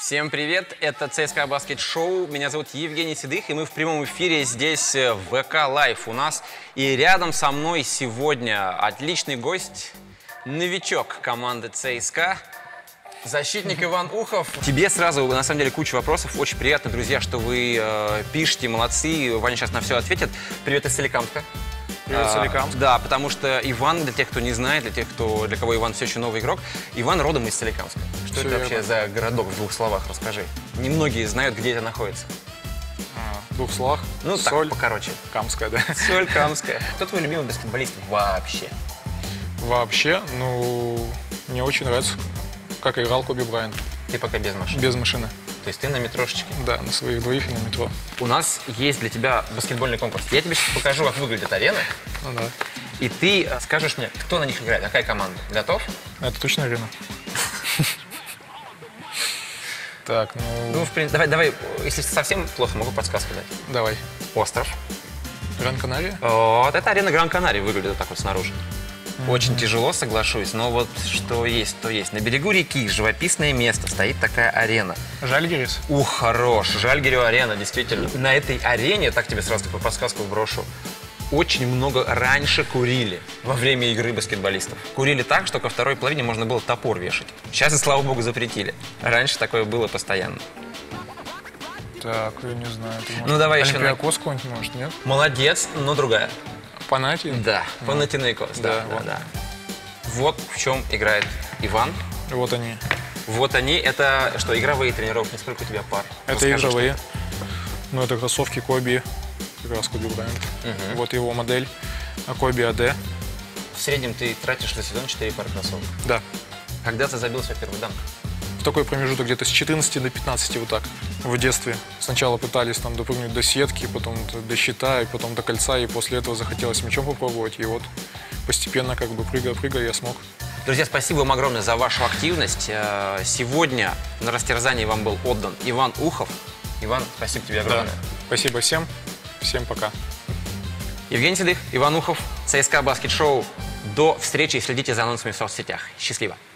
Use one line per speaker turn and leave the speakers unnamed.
Всем привет, это ЦСКА Баскет Шоу, меня зовут Евгений Седых, и мы в прямом эфире здесь в ВК Лайв у нас. И рядом со мной сегодня отличный гость, новичок команды ЦСКА, защитник Иван Ухов. Тебе сразу, на самом деле, куча вопросов, очень приятно, друзья, что вы пишете, молодцы, Ваня сейчас на все ответит. Привет из Соликамска.
Привет, Соликамск.
Да, потому что Иван, для тех, кто не знает, для кого Иван все еще новый игрок, Иван родом из Соликамска. Что это вообще за городок, в двух словах расскажи. Немногие знают, где это находится.
В двух словах?
Ну,
Соль,
так, покороче.
Камская, да.
Соль Камская. Кто твой любимый баскетболист вообще?
Вообще, ну, мне очень нравится, как играл Коби Брайант.
Ты пока без машины?
Без машины.
То есть ты на метрошечке?
Да, на своих двоих и на метро.
У нас есть для тебя баскетбольный конкурс. Я тебе сейчас покажу, как выглядит арена.
Ну да.
И ты скажешь мне, кто на них играет, какая команда. Готов?
Это точно арена. Так,
Ну, в принципе, давай, если совсем плохо, могу подсказку дать.
Давай.
Остров.
Гран-Канария?
Вот, это арена Гран-Канария выглядит вот так вот снаружи. Очень тяжело, соглашусь, но вот что есть, то есть. На берегу реки, живописное место, стоит такая арена.
Жальгирис?
Ух, хорош, Жальгирю арена, действительно. На этой арене, так тебе сразу такую подсказку брошу, очень много раньше курили во время игры баскетболистов. Курили так, что ко второй половине можно было топор вешать. Сейчас, слава богу, запретили. Раньше такое было постоянно.
Так, я не знаю.
Ну, давай еще...
Олимпиакос какой-нибудь, может, нет?
Молодец, но другая.
Панати?
Да, Панатинейкос, да. Вот в чем играет Иван.
Вот они.
Вот они. Это что, игровые тренировки? Сколько у тебя пар?
Это игровые. Ну, это кроссовки Коби. Как раз Коби Брайант. Вот его модель. Коби АД.
В среднем ты тратишь за сезон 4 пары кроссовок?
Да.
Когда ты забил свой первый данк?
В такой промежуток где-то с 14 до 15, вот так, в детстве. Сначала пытались там допрыгнуть до сетки, потом до щита, и потом до кольца, и после этого захотелось мячом попробовать, и вот постепенно, как бы, прыгая, я смог.
Друзья, спасибо вам огромное за вашу активность. Сегодня на растерзании вам был отдан Иван Ухов. Иван, спасибо тебе огромное.
Да. Спасибо всем. Всем пока.
Евгений Седых, Иван Ухов, ЦСКА Баскет Шоу. До встречи и следите за анонсами в соцсетях. Счастливо!